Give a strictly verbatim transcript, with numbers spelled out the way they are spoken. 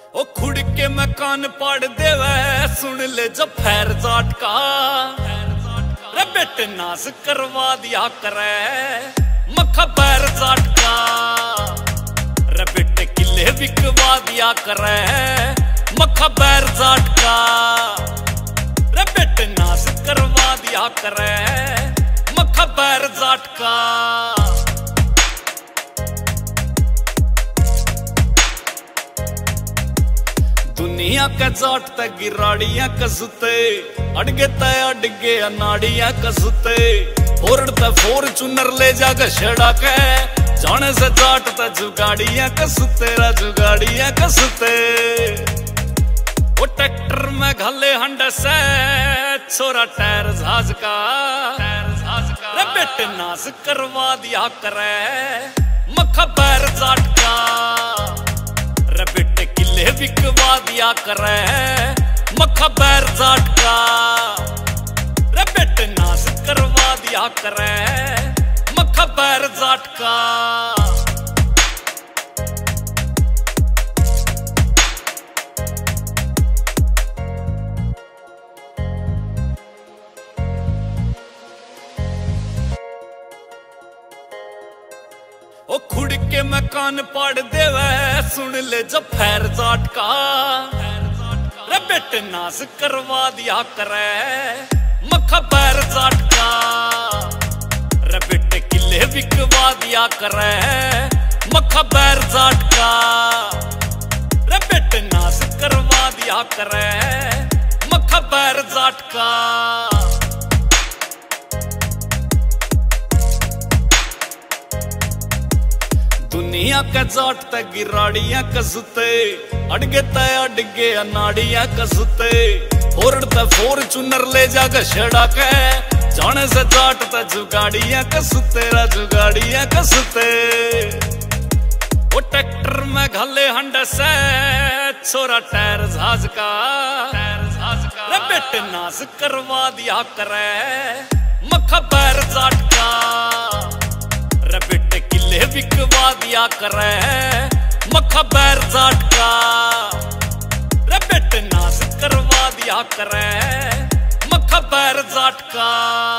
ओ खुड़ के मकान पाड़ देवे सुन ले जब फैर जाट का रे बेटे नाश करवा दिया करे मखा पैर जाट का रे बेटे किले बिकवा दिया करे मखा पैर जाट का रे बेटे नाश करवा दिया करे मखा पैर जाट का। दुनिया के जाट ते गिराड़ियां कसुते अड़गे ते अड़गे अनाड़ियां कसुते फोरड़ ते फॉर्च्यूनर ले जाके छेड़ा के जाने से जाट ते जुगाड़ियां कसुते रा जुगाड़ियां कसुते। वो ट्रैक्टर में घले हंड से छोरा टायर झाज का रे बेटे नाश करवा दिया करे मखा पैर जाट का रे बेटे किले बिकवा दिया करे मखा पैर जाट का रे बेटे नाश करवा दिया करे मखा पैर जाट का। ओ खुड़ के मकान पाड़ देवे सुन ले जब फैर जाट का रे बेटे नाश करवा दिया करे मखा पैर जाट का रे बेटे किले बिकवा दिया करे मखा पैर जाट का रे बेटे नाश करवा दिया करे मखा पैर जाट का। दुनिया के जाट ते गिराड़ियां कसुते अड़गे ते अड़गे अनाड़ियां कसुते फोरड़ ते फॉर्च्यूनर ले जाके छेड़ा के जाने से जाट ते जुगाड़ियां कसुते रा जुगाड़ियां कसुते। वो ट्रैक्टर में घले हंड से छोरा टायर झाज का रे बेटे नाश करवा दिया करे मखा पैर जाट का रे बेटे किले बिकवा दिया करे मखा पैर जाट का रे बेटे नाश करवा दिया करे मखा पैर जाट का।